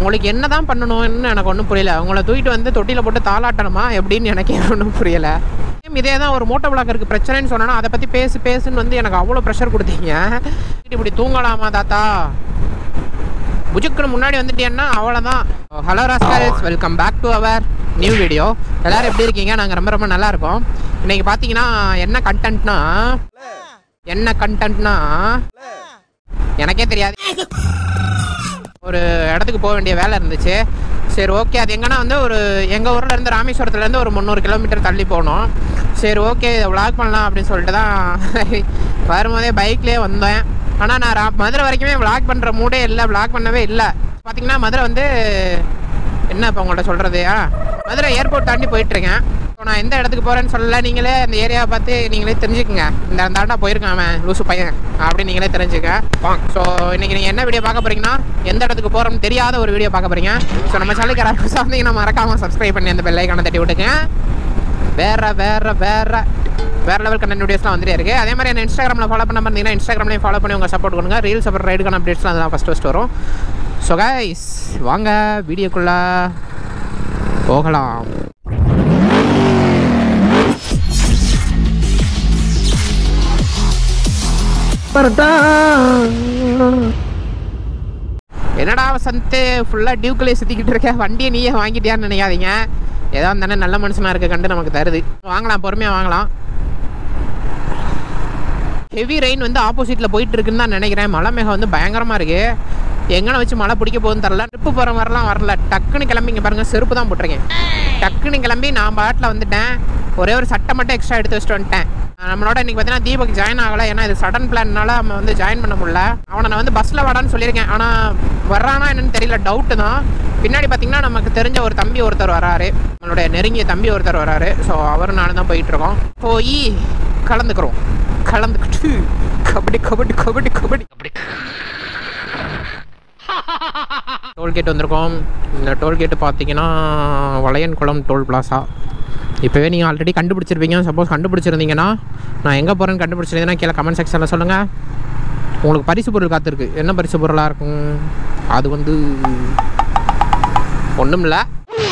உங்களுக்கு என்ன தான் பண்ணணும்னு எனக்கு ஒன்றும் புரியல. அவங்கள தூக்கிட்டு வந்து தொட்டியில் போட்டு தாளாட்டணுமா எப்படின்னு எனக்கே ஒன்றும் புரியலை. இதே தான் ஒரு மோட்டோ விளாகருக்கு பிரச்சனைன்னு சொன்னோன்னா அதை பற்றி பேசுன்னு வந்து எனக்கு அவ்வளோ ப்ரெஷர் கொடுத்தீங்க. இப்படி தூங்கலாமா தாத்தா? புஜுக்குன்னு முன்னாடி வந்துட்டேன்னா அவ்வளோதான். Hello rascals, welcome back to our new video. எல்லோரும் எப்படி இருக்கீங்க? நாங்கள் ரொம்ப ரொம்ப நல்லா இருக்கோம். இன்றைக்கி பார்த்தீங்கன்னா என்ன கண்டென்ட்னா எனக்கே தெரியாது. ஒரு இடத்துக்கு போக வேண்டிய வேலை இருந்துச்சு. சரி ஓகே, அது எங்கன்னா வந்து ஒரு எங்கள் ஊரில் இருந்து ராமேஸ்வரத்துலேருந்து ஒரு 300 கிலோமீட்டர் தள்ளி போகணும். சரி ஓகே, இதை விளாக் பண்ணலாம் அப்படின்னு சொல்லிட்டு தான் வரும்போதே பைக்லேயே வந்தேன். ஆனால் நான் மதுரை வரைக்குமே விளாக் பண்ணுற மூடே இல்லை, விளாக் பண்ணவே இல்லை. பார்த்தீங்கன்னா மதுரை வந்து என்ன இப்போ உங்கள்கிட்ட சொல்கிறது, மதுரை ஏர்போர்ட் தாண்டி போயிட்டுருக்கேன். ஸோ நான் எந்த இடத்துக்கு போகிறேன்னு சொல்லலை. நீங்களே அந்த ஏரியாவை பார்த்து நீங்களே தெரிஞ்சுக்குங்க. இந்த தாண்டா போயிருக்கேன் அவன் லூசு பையன் அப்படின்னு நீங்களே தெரிஞ்சுக்க. ஸோ இன்றைக்கி நீங்கள் என்ன வீடியோ பார்க்க போகிறீங்கன்னா, எந்த இடத்துக்கு போகிறோம்னு தெரியாத ஒரு வீடியோ பார்க்க போகிறீங்க. ஸோ நம்ம சேனலுக்கு யாராவது வந்தீங்கன்னா மறக்காமல் சப்ஸ்கிரைப் பண்ணி அந்த பெல் ஐக்கானை தட்டி விட்டுங்க. வேறு லெவல் கண்டென்ட் வீடியோஸ்லாம் வந்துட்டே இருக்குது. அதே மாதிரி என்ன இன்ஸ்டாகிராமில் ஃபாலோ பண்ண இருந்தீங்கன்னா இன்ஸ்டாகிராம்லேயும் ஃபாலோ பண்ணி உங்கள் சப்போர்ட் கொடுங்க. ரீல்ஸ் அப்புறம் ரைடுக்கான அப்டேட்ஸ்லாம் அதெல்லாம் ஃபஸ்ட்டு வரும். ஸோ கைஸ், வாங்க வீடியோக்குள்ளே போகலாம். என்னடா வசந்த் ஃபுல்லாக டியூக்குள்ளே சுற்றிக்கிட்டு இருக்க, வண்டியை நீயே வாங்கிட்டியான்னு நினைக்காதீங்க. ஏதோ தானே நல்ல மனுஷனாக இருக்க கண்டு நமக்கு தருது. வாங்கலாம், பொறுமையாக வாங்கலாம். ஹெவி ரெயின் வந்து ஆப்போசிட்டில் போயிட்டு இருக்குன்னு தான் நினைக்கிறேன். மழை மேகம் வந்து பயங்கரமாக இருக்குது. எங்கன வச்சு மழை பிடிக்க போகுதுன்னு தெரில. ட்ரிப்பு போகிற மாதிரிலாம் வரல. டக்குன்னு கிளம்பி இங்கே பாருங்கள், செருப்பு தான் போட்டிருக்கேன். டக்குன்னு கிளம்பி நான் பாட்டில் வந்துட்டேன். ஒரே ஒரு சட்டை மட்டும் எக்ஸ்ட்ரா எடுத்து வச்சுட்டு வந்துட்டேன். நம்மளோட இன்றைக்கி பார்த்தீங்கன்னா தீபக் ஜாயின் ஆகலை. ஏன்னா இது சடன் பிளான்னால நம்ம வந்து ஜாயின் பண்ண முடியல. அவனை நான் வந்து பஸ்ஸில் வாடான்னு சொல்லியிருக்கேன். ஆனால் வர்றானா என்னன்னு தெரியல, டவுட்டு தான். பின்னாடி பார்த்தீங்கன்னா நமக்கு தெரிஞ்ச ஒரு தம்பி ஒருத்தர் வராரு, நம்மளுடைய நெருங்கிய தம்பி ஒருத்தர் வராரு. ஸோ அவரும் நானும் தான் போயிட்டுருக்கோம். போய் கலந்துக்கிட்டு கபடி கபடி கபடி கபடி கபடி டோல்கேட் வந்திருக்கோம். இந்த டோல்கேட்டு பார்த்தீங்கன்னா வளையன்குளம் டோல் பிளாசா. இப்போவே நீங்கள் ஆல்ரெடி கண்டுபிடிச்சிருப்பீங்க. சப்போஸ் கண்டுபிடிச்சிருந்தீங்கன்னா, நான் எங்கே போகிறேன்னு கண்டுபிடிச்சிருந்தீங்கன்னா கீழே கமெண்ட் செக்ஷனில் சொல்லுங்கள். உங்களுக்கு பரிசு பொருள் காத்திருக்கு. என்ன பரிசு பொருளாக இருக்கும்? அது வந்து ஒன்றும் இல்லை,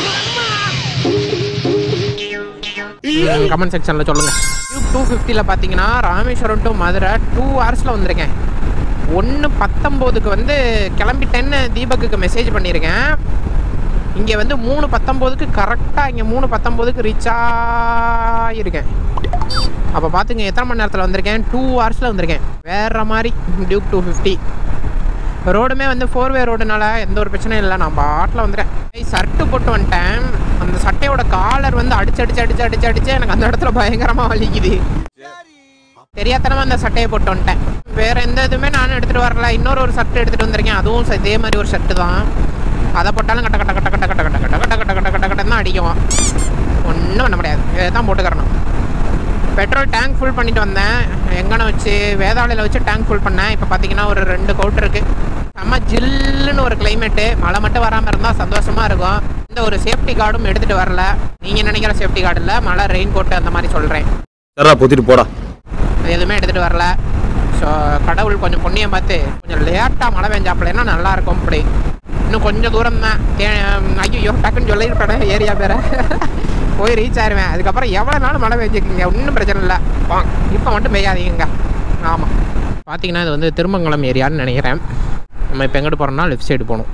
கமெண்ட் செக்ஷனில் சொல்லுங்கள். 250 பார்த்தீங்கன்னா ராமேஸ்வரம் டு மதுரை 2 ஹவர்ஸில் வந்திருக்கேன். 1:19 வந்து கிளம்பிட்டேன்னு தீபக்கு மெசேஜ் பண்ணியிருக்கேன். இங்கே வந்து 3:19 கரெக்டாக இங்கே 3:19 ரீச் ஆகியிருக்கேன். அப்போ பார்த்துங்க எத்தனை மணி நேரத்தில் வந்திருக்கேன். 2 ஹவர்ஸில் வந்திருக்கேன். வேறு மாதிரி டியூக் 250. ரோடுமே வந்து 4-வே ரோடுனால எந்த ஒரு பிரச்சனையும் இல்லை. நான் பாட்டில் வந்துட்டேன். சர்ட்டு போட்டு வந்துட்டேன். அந்த சட்டையோட காலர் வந்து அடிச்சு எனக்கு அந்த இடத்துல பயங்கரமாக வலிக்குது. தெரியாதனமாக அந்த சட்டையை போட்டு வந்துட்டேன். வேறு எந்த இதுவுமே நானும் எடுத்துகிட்டு வரல. இன்னொரு சட்டை எடுத்துகிட்டு வந்திருக்கேன். அதுவும் இதே மாதிரி ஒரு ஷர்ட்டு தான். அதை போட்டாலும் கட்ட கட்ட கட்ட கட்ட கட்ட கட்ட கட்ட கட்ட கட்ட கட்ட கட்ட கட்ட தான் அடிக்கும். ஒன்றும் பண்ண முடியாது. இதை தான் போட்டுக்கிறணும். பெட்ரோல் டேங்க் ஃபுல் பண்ணிட்டு வந்தேன். எங்கன வச்சு வேதாளையில் வச்சு டேங்க் ஃபுல் பண்ணேன். இப்போ பார்த்தீங்கன்னா ஒரு 2 கவுட் இருக்குது. செம்ம ஜில்லுன்னு ஒரு கிளைமேட்டு. மழை மட்டும் வராமல் இருந்தால் சந்தோஷமாக இருக்கும். இந்த ஒரு சேஃப்டி கார்டும் எடுத்துகிட்டு வரல. நீங்கள் நினைக்கிற சேஃப்டி கார்டு இல்லை, மழை ரெயின் கோட்டு அந்த மாதிரி சொல்கிறேன். பொத்திட்டு போடா. அது எதுவுமே எடுத்துகிட்டு வரல. ஸோ கடவுள் கொஞ்சம் பொண்ணியம் பார்த்து கொஞ்சம் லேட்டாக மழை பெஞ்சாப்பிள்ளைன்னா நல்லாயிருக்கும். அப்படி இன்னும் கொஞ்சம் தூரம் தான். ஐயோ டக்குன்னு சொல்லியிருப்பேன் ஏரியா பேரை. போய் ரீச் ஆயிடுவேன். அதுக்கப்புறம் எவ்வளோ நாள் மழை பெஞ்சிக்கிங்க, ஒன்றும் பிரச்சனை இல்லை. இப்போ மட்டும் பெய்யாதீங்க. ஆமாம், பார்த்தீங்கன்னா இது வந்து திருமங்கலம் ஏரியான்னு நினைக்கிறேன். நம்ம இப்போ எங்கிட்டு போகிறோம்னா லெஃப்ட் சைடு போகணும்.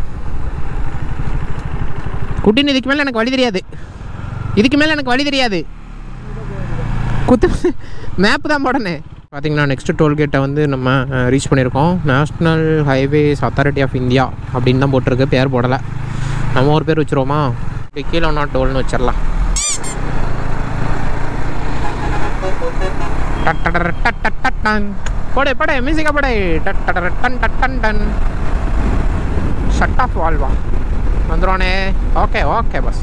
குட்டின்னு இதுக்கு மேலே எனக்கு வழி தெரியாது. குத்து மேப்பு தான் போடணும். பார்த்தீங்கன்னா நெக்ஸ்ட்டு டோல்கேட்டை வந்து நம்ம ரீச் பண்ணியிருக்கோம். National Highways Authority of India அப்படின்னு தான் போட்டிருக்கு, பேர் போடலை. நம்ம ஒரு பேர் வச்சுருவோமா? இப்போ கீழே ஒன்றா டோல்னு வச்சிடலாம். போடு மியூசிக்கா போடு. டன் ஷட் ஆஃப் வால்வா வந்துடுவானே. ஓகே பஸ்.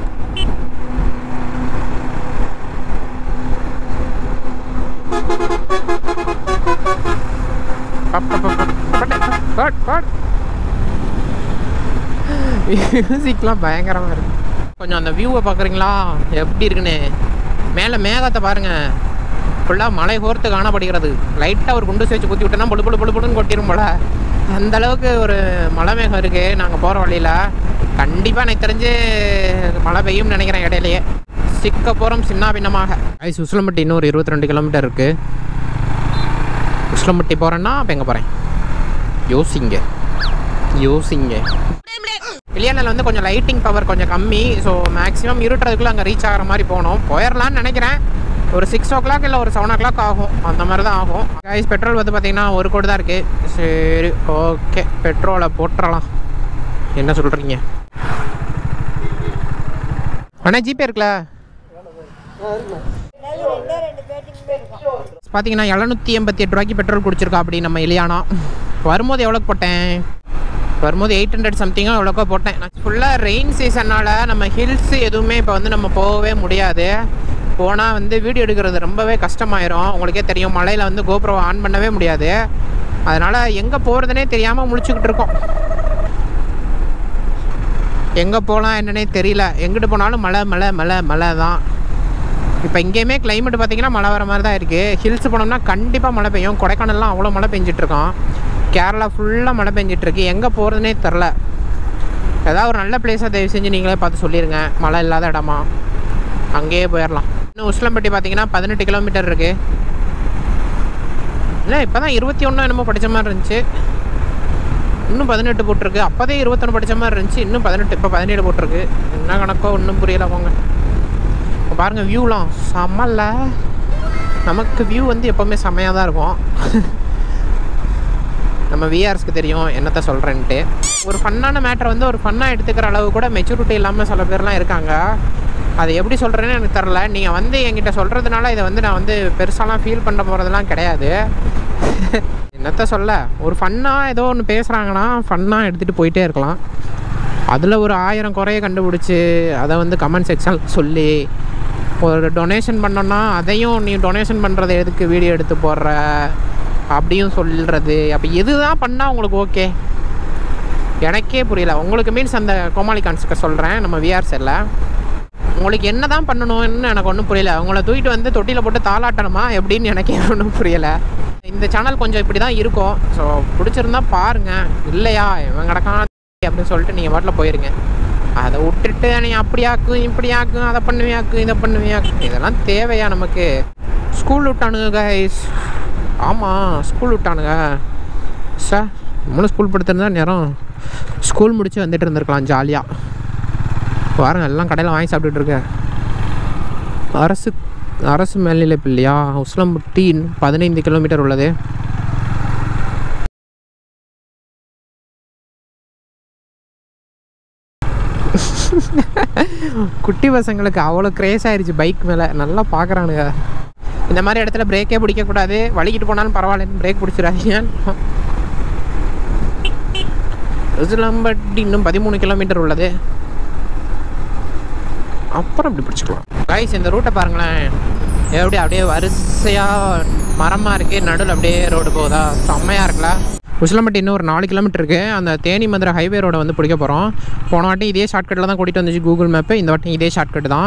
மியூசிக்லாம் பயங்கரமாக இருக்கு. கொஞ்சம் அந்த வியூவை பார்க்குறீங்களா எப்படி இருக்குன்னு? மேலே மேகத்தை பாருங்கள், ஃபுல்லாக மலை கோர்த்து காணப்படுகிறது. லைட்டாக ஒரு குண்டு சேர்த்து குத்தி விட்டோன்னா பொழுன்னு கொட்டிடும் போல. அந்தளவுக்கு ஒரு மழை மேகம் இருக்குது நாங்கள் போகிற வழியில். கண்டிப்பாக எனக்கு தெரிஞ்சு மழை பெய்யும்னு நினைக்கிறேன். இடையிலேயே சிக்க போகிறோம் சின்ன பின்னமாக. உசிலம்பட்டி இன்னும் ஒரு 22 கிலோமீட்டர் இருக்குது. உசிலம்பட்டி போகிறேன்னா அப்போ எங்கே போகிறேன் யோசிங்க. வில்லியானல் வந்து கொஞ்சம் லைட்டிங் பவர் கொஞ்சம் கம்மி. ஸோ மேக்ஸிமம் இருட்டுறதுக்குள்ளே அங்கே ரீச் ஆகிற மாதிரி போகணும். போயிடலான்னு நினைக்கிறேன். ஒரு 6 o'clock இல்லை ஒரு 7 o'clock ஆகும். அந்த மாதிரி தான் ஆகும். கைஸ் பெட்ரோல் வந்து பார்த்தீங்கன்னா 1 கோடி தான் இருக்குது. சரி ஓகே, பெட்ரோலை போட்டுறலாம். என்ன சொல்கிறீங்க அண்ணா? ஜிபே இருக்குல்ல? பார்த்தீங்கன்னா 788 ரூபாய்க்கு பெட்ரோல் குடிச்சிருக்கா அப்படி நம்ம இல்லையானா. வரும்போது எவ்வளோக்கு போட்டேன்? வரும்போது 800 சம்திங்காக எவ்வளோக்கோ போட்டேன். ஃபுல்லாக ரெயின் சீசன்னால் நம்ம ஹில்ஸ் எதுவுமே இப்போ வந்து நம்ம போகவே முடியாது. போனால் வந்து வீடியோ எடுக்கிறது ரொம்பவே கஷ்டமாயிரும். உங்களுக்கே தெரியும், மழையில் வந்து கோப்ரோ ஆன் பண்ணவே முடியாது. அதனால் எங்கே போகிறதுனே தெரியாமல் முழிச்சுக்கிட்டு இருக்கோம். எங்கே போகலாம் என்னன்னே தெரியல. எங்கிட்டு போனாலும் மழை மழை மழை மழை தான். இப்போ இங்கேயுமே கிளைமேட் பார்த்திங்கன்னா மழை வர மாதிரி தான் இருக்குது. ஹில்ஸ் போனோம்னா கண்டிப்பாக மழை பெய்யும். கொடைக்கானல்லாம் அவ்வளோ மழை பெஞ்சிட்ருக்கோம். கேரளா ஃபுல்லாக மழை பெஞ்சிட்ருக்கு. எங்கே போகிறதுனே தெரில. ஏதாவது ஒரு நல்ல பிளேஸாக தயவு செஞ்சு நீங்களே பார்த்து சொல்லிடுங்க. மழை இல்லாத இடமா அங்கேயே போயிடலாம். இன்னும் உசிலம்பட்டி பார்த்தீங்கன்னா 18 கிலோமீட்டர் இருக்குது. இல்லை இப்போ தான் 21 என்னமோ படித்த மாதிரி இருந்துச்சு. இன்னும் 18 போட்டிருக்கு. அப்போதே 21 படித்த மாதிரி இருந்துச்சு. இன்னும் 18, இப்போ 17 போட்டிருக்கு. என்ன கணக்கோ ஒன்றும் புரியலை போங்க. இப்போ பாருங்கள் வியூலாம் செம்மல்ல. நமக்கு வியூ வந்து எப்போவுமே செம்மையாக தான் இருக்கும். நம்ம விஆர்ஸ்க்கு தெரியும் என்னத்தை சொல்கிறேன்ட்டு. ஒரு ஃபன்னான மேட்டரை வந்து ஒரு ஃபன்னாக எடுத்துக்கிற அளவு கூட மெச்சூரிட்டி இல்லாமல் சில பேர்லாம் இருக்காங்க. அது எப்படி சொல்கிறேன்னு எனக்கு தெரில. நீங்கள் வந்து என்கிட்ட சொல்கிறதுனால இதை வந்து நான் வந்து பெருசாலாம் ஃபீல் பண்ண போகிறதுலாம் கிடையாது. என்னத்தை சொல்ல, ஒரு ஃபன்னாக ஏதோ ஒன்று பேசுகிறாங்கன்னா ஃபன்னாக எடுத்துகிட்டு போயிட்டே இருக்கலாம். அதில் ஒரு 1000 குறைய கண்டுபிடிச்சி அதை வந்து கமெண்ட் செக்ஷனில் சொல்லி ஒரு டொனேஷன் பண்ணோன்னா அதையும் நீ டொனேஷன் பண்ணுறதை எதுக்கு வீடியோ எடுத்து போடுற அப்படியும் சொல்கிறது. அப்போ எது தான் பண்ணால் உங்களுக்கு ஓகே எனக்கே புரியல. உங்களுக்கு மீன்ஸ் அந்த கோமாளி கான்ஸ்க்கு சொல்கிறேன், நம்ம விஆர்ஸ் இல்லை. உங்களுக்கு என்ன தான் பண்ணணும்னு எனக்கு ஒன்றும் புரியல. அவங்கள தூக்கிட்டு வந்து தொட்டியில் போட்டு தாளாட்டணுமா எப்படின்னு எனக்கே ஒன்றும் புரியலை. இந்த சேனல் கொஞ்சம் இப்படி தான் இருக்கும். ஸோ பிடிச்சிருந்தா பாருங்கள். இல்லையா இவன் கிடக்கான அப்படின்னு சொல்லிட்டு நீங்கள் வாட்டில் போயிருங்க. அதை விட்டுட்டு நீ அப்படியாக்கும் இப்படியாக்கும் அதை பண்ணுவியாக்கும் இதை பண்ணுவியாக்கும் இதெல்லாம் தேவையா நமக்கு? ஸ்கூல் விட்டானுங்க கைஸ். ஆமாம் ஸ்கூல் விட்டானுங்க சார். நம்மளும் ஸ்கூல் படுத்திருந்தா நேரம் ஸ்கூல் முடிச்சு வந்துட்டு இருந்திருக்கலாம் ஜாலியாக. பாருங்கள் எல்லாம் கடையில் வாங்கி சாப்பிட்டுட்ருக்கேன். அரசு மேல்நிலைப்பு இல்லையா? உசிலம்பட்டி 15 கிலோமீட்டர் உள்ளது. குட்டி பசங்களுக்கு அவ்வளோ க்ரேஸ் ஆயிடுச்சு பைக் மேலே. நல்லா பார்க்குறானுங்க. இந்த மாதிரி இடத்துல பிரேக்கே பிடிக்கக்கூடாது. வலிக்கிட்டு போனாலும் பரவாயில்லன்னு பிரேக் பிடிச்சிடாதீங்க. உசிலம்பட்டி இன்னும் 13 கிலோமீட்டர் உள்ளது. அப்புறம் இப்படி பிடிச்சிக்கலாம். கைஸ் இந்த ரூட்டை பாருங்களேன், எப்படி அப்படியே வரிசையாக மரமாக இருக்குது. நடுவில் அப்படியே ரோடு போகுதா, செம்மையாக இருக்குல்ல. உசிலம்பட்டி இன்னும் ஒரு 4 கிலோமீட்டர் இருக்குது. அந்த தேனி மதுரை ஹைவே ரோடை வந்து பிடிக்க போகிறோம். போன வாட்டி இதே ஷார்ட்கட்டில் தான் கூட்டிகிட்டு வந்துச்சு கூகுள் மேப்பு. இந்த வாட்டி இதே ஷார்ட்கட் தான்.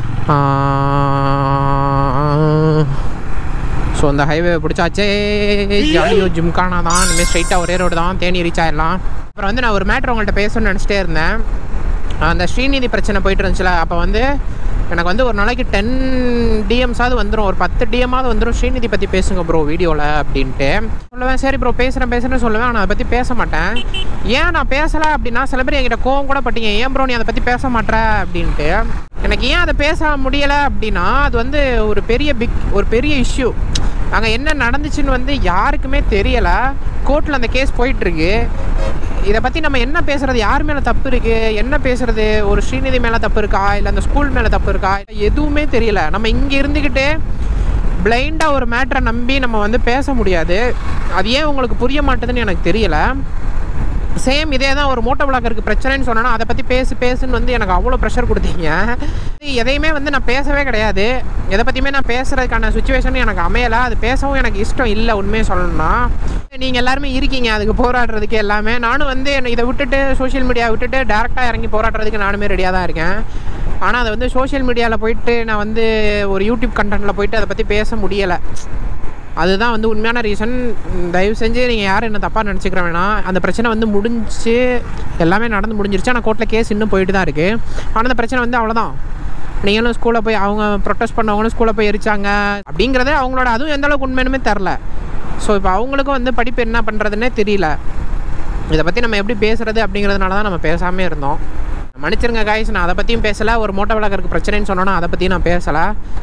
ஸோ அந்த ஹைவே பிடிச்சாச்சே, ஜாலியோ ஜிம்கானா தான். இனிமேல் ஸ்ட்ரைட்டாக ஒரே ரோடு தான், தேனி ரீச் ஆகிடலாம். அப்புறம் வந்து நான் ஒரு மேட்ரு உங்கள்கிட்ட பேசணும்னு நினச்சிட்டே இருந்தேன். அந்த ஸ்ரீநிதி பிரச்சனை போயிட்டு இருந்துச்சுல, அப்போ வந்து எனக்கு வந்து ஒரு நாளைக்கு 10 DMஸாவது வந்துடும், ஒரு 10 DMாவது வந்துடும். ஸ்ரீநிதி பற்றி பேசுங்க ப்ரோ வீடியோவில் அப்படின்ட்டு சொல்லுவேன். சரி ப்ரோ பேசுகிறேன்னு சொல்லுவேன். ஆனால் அதை பற்றி பேச மாட்டேன். ஏன் நான் பேசலை அப்படின்னா, சில பேர் என்கிட்ட கோவம் கூட பட்டீங்க, ஏன் ப்ரோ நீ அதை பற்றி பேச மாட்டேற அப்படின்ட்டு. எனக்கு ஏன் அதை பேச முடியலை அப்படின்னா, அது வந்து ஒரு பெரிய இஷ்யூ. அங்கே என்ன நடந்துச்சுன்னு வந்து யாருக்குமே தெரியலை. கோர்ட்டில் அந்த கேஸ் போயிட்டுருக்கு. இதை பற்றி நம்ம என்ன பேசுகிறது, யார் மேலே தப்பு இருக்குது, என்ன பேசுகிறது, ஒரு ஸ்ரீநிதி மேலே தப்பு இருக்கா, இல்லை அந்த ஸ்கூல் மேலே தப்பு இருக்கா, எதுவுமே தெரியல. நம்ம இங்கே இருந்துக்கிட்டு பிளைண்டாக ஒரு மேட்டரை நம்பி நம்ம வந்து பேச முடியாது. அது ஏன் உங்களுக்கு புரிய மாட்டேதுன்னு எனக்கு தெரியலை. சேம் இதே தான் ஒரு மோட்டோ விளாகருக்கு பிரச்சனைன்னு சொன்னேன்னா அதை பற்றி பேசுன்னு வந்து எனக்கு அவ்வளோ ப்ரெஷர் கொடுத்தீங்க. எதையுமே வந்து நான் பேசவே கிடையாது. எதை பற்றியுமே நான் பேசுகிறதுக்கான சுச்சுவேஷன் எனக்கு அமையலை. அது பேசவும் எனக்கு இஷ்டம் இல்லை. உண்மையை சொல்லணும்னா நீங்கள் எல்லாருமே இருக்கீங்க அதுக்கு போராடுறதுக்கு எல்லாமே. நானும் வந்து இதை விட்டுட்டு சோஷியல் மீடியா விட்டுட்டு டேரெக்டாக இறங்கி போராடுறதுக்கு நானுமே ரெடியாக தான் இருக்கேன். ஆனால் அதை வந்து சோஷியல் மீடியாவில் போயிட்டு நான் வந்து ஒரு யூடியூப் கண்டென்ட்டில் போயிட்டு அதை பற்றி பேச முடியலை. அதுதான் வந்து உண்மையான ரீசன். தயவு செஞ்சு நீங்கள் யாரும் என்ன தப்பாக நினச்சிக்கிற வேணாம். அந்த பிரச்சனை வந்து முடிஞ்சு எல்லாமே நடந்து முடிஞ்சிருச்சு. ஆனால் கோர்ட்டில் கேஸ் இன்னும் போயிட்டு தான் இருக்குது. ஆனால் அந்த பிரச்சனை வந்து அவ்வளோதான். நீங்களும் ஸ்கூலில் போய் அவங்க ப்ரொட்டஸ்ட் பண்ணவங்களும் ஸ்கூலில் போய் எரிச்சாங்க அப்படிங்கிறத அவங்களோட அதுவும் எந்த அளவுக்கு உண்மையுமே தெரில. ஸோ இப்போ அவங்களுக்கும் வந்து படிப்பு என்ன பண்ணுறதுன்னே தெரியல. இதை பற்றி நம்ம எப்படி பேசுகிறது அப்படிங்கிறதுனால தான் நம்ம பேசாமே இருந்தோம். மன்னிச்சிருங்க காய்ஸ், நான் அதை பற்றியும் பேசலை. ஒரு மோட்டோ விளக்கருக்கு பிரச்சனைன்னு சொன்னோன்னா அதை பற்றியும் நான் பேசலை.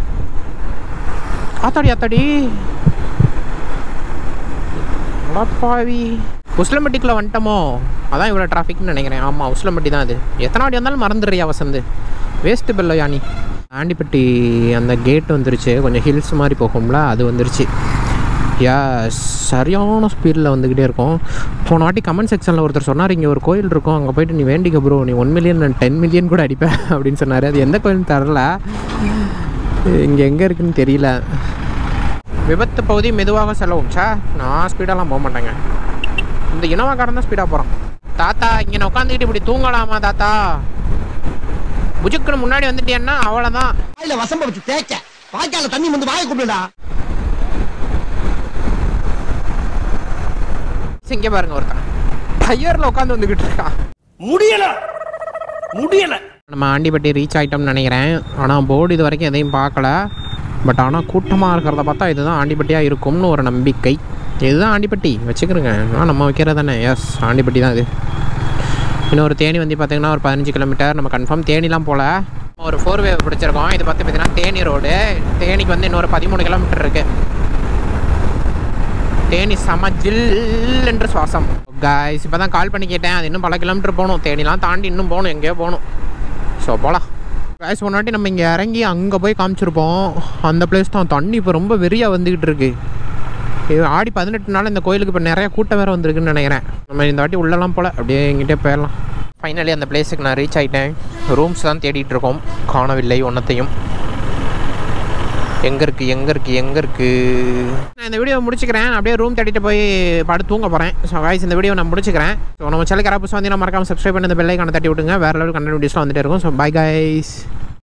ஆத்தாடி பாவி, உஸ்லம்பட்டிக்குள்ளே வந்துட்டோமோ, அதான் இவ்வளோ டிராஃபிக்னு நினைக்கிறேன். ஆமாம், உஸ்லம்பட்டி தான் அது. எத்தனை வாட்டி வந்தாலும் மறந்துடுறியா வசந்து, வேஸ்ட்டு பெல்லோ யானி. ஆண்டிப்பட்டி அந்த கேட் வந்துருச்சு, கொஞ்சம் ஹில்ஸ் மாதிரி போகும்ல, அது வந்துருச்சு. சரியான ஸ்பீடில் வந்துக்கிட்டே இருக்கும். போன வாட்டி கமெண்ட் செக்ஷனில் ஒருத்தர் சொன்னார், இங்கே ஒரு கோயில் இருக்கும், அங்கே போய்ட்டு நீ வேண்டிக்க ப்ரோ, நீ 1 மில்லியன் நான் 10 மில்லியன் கூட அடிப்பேன் அப்படின்னு சொன்னார். அது எந்த கோயில்னு தரல, இங்கே எங்கே இருக்குதுன்னு தெரியல. விபத்து பகுதி மெதுவாக செல்லவும். நான் ஸ்பீடாலாம் போக மாட்டேங்க. இந்த இனவாக்காரன் தான் ஸ்பீடாக போகிறான். தாத்தா இங்கே உட்காந்துக்கிட்டு இப்படி தூங்கலாமா தாத்தா? புஜுக்குன்னு முன்னாடி வந்துட்டேன்னா அவ்வளோதான். வாயில வசம்ப வச்சு தேய்க்க, வாய்க்கால தண்ணி வந்து வாயை கூப்பிடுடா. இங்கே பாருங்க, ஒருத்தன் டயரில் உட்காந்து வந்துக்கிட்டு இருக்கான். முடியல. நம்ம ஆண்டிப்பட்டி ரீச் ஆகிட்டோம்னு நினைக்கிறேன். ஆனால் போர்டு இது வரைக்கும் எதையும் பார்க்கல. பட் ஆனால் கூட்டமாக இருக்கிறத பார்த்தா இதுதான் ஆண்டிப்பட்டியாக இருக்கும்னு ஒரு நம்பிக்கை. இதுதான் ஆண்டிப்பட்டி வச்சுக்கிறேங்க. நம்ம வைக்கிறது தானே. எஸ், ஆண்டிப்பட்டி தான் இது. இன்னொரு தேனி வந்து பார்த்திங்கன்னா ஒரு 15 கிலோமீட்டர். நம்ம கன்ஃபார்ம் தேனிலாம் போல் ஒரு 4-வே பிடிச்சிருக்கோம். இது பார்த்திங்கன்னா தேனி ரோடு. தேனிக்கு வந்து இன்னொரு 13 கிலோமீட்டர் இருக்குது. தேனி செம ஜில் என்று சுவாசம். காய்ஸ் இப்போ தான் கால் பண்ணி கேட்டேன், அது இன்னும் பல கிலோமீட்டர் போகணும். தேனிலாம் தாண்டி இன்னும் போகணும், எங்கேயோ போகணும். ஸோ போகலாம். காய்ஸ் முன்னாடி நம்ம இங்கே இறங்கி அங்கே போய் காமிச்சிருப்போம். அந்த பிளேஸ் தான். தண்ணி இப்போ ரொம்ப வெறியாக வந்துக்கிட்டு இருக்குது. இது ஆடி 18 நாள் இந்த கோயிலுக்கு இப்போ நிறையா கூட்டம் வேறு வந்திருக்குன்னு நினைக்கிறேன். நம்ம இந்த வாட்டி உள்ளலாம் போல் அப்படியே எங்கிட்டே போயிடலாம். ஃபைனலி அந்த பிளேஸுக்கு நான் ரீச் ஆகிட்டேன். ரூம்ஸ் தான் தேடிட்டு இருக்கோம், காணவில்லை ஒன்றத்தையும். எங்கே இருக்குது? நான் இந்த வீடியோ முடிச்சுக்கிறேன். அப்படியே ரூம் தேடிட்டு போய் படுத்து தூங்க போகிறேன். ஸோ காய்ஸ் இந்த வீடியோ நான் முடிச்சுக்கிறேன். ஸோ நம்ம சேனலுக்கு யாராவது புதுசாக வந்து மறக்காமல் சப்ஸ்கிரைப் பண்ணி இந்த பெல் ஐகானை தட்டி விட்டுங்க. வேறு லெவல் கண்டென்ட் வீடியோஸ்லாம் வந்துட்டே இருக்கும். So bye guys.